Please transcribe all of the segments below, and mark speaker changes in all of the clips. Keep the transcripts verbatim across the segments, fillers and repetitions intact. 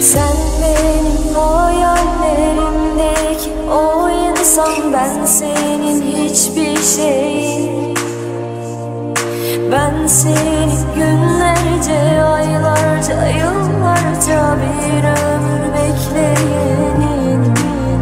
Speaker 1: Sen benim hayallerimdeki o insan, ben senin hiçbir şeyin. Ben seni günlerce, aylarca, yıllarca bir ömür bekleyenin.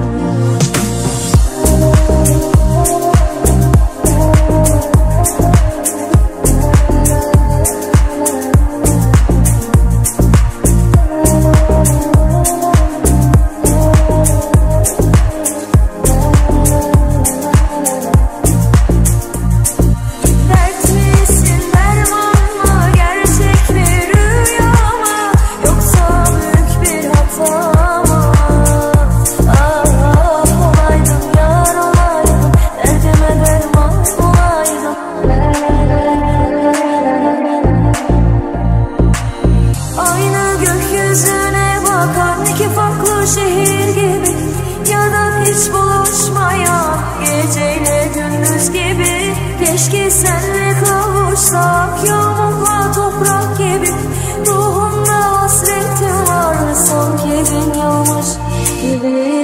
Speaker 1: Şehir gibi ya da hiç buluşmayan, geceyle gündüz gibi. Keşke senle kavuşsak, yağmurla toprak gibi. Ruhumda hasretim var, sanki dünyaymış gibi.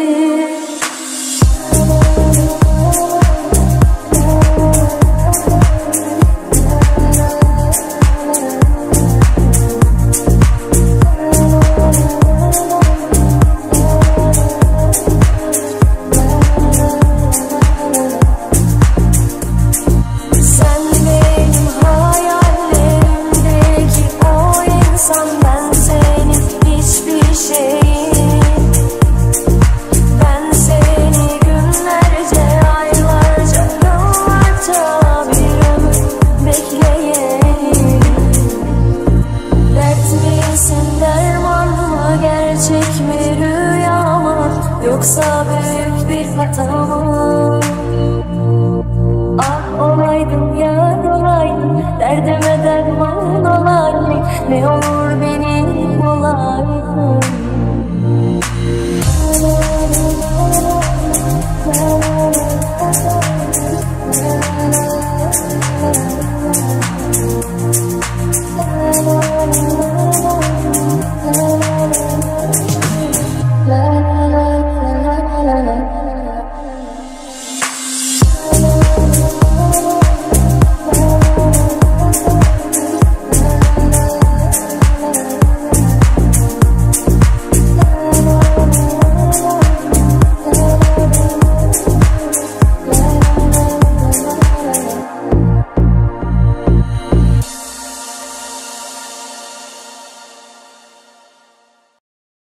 Speaker 1: Yoksa büyük bir hata mı? Ah olaydım, yar olaydım, derdime derman olaydım. Ne olur benim olaydım. La la la la la la.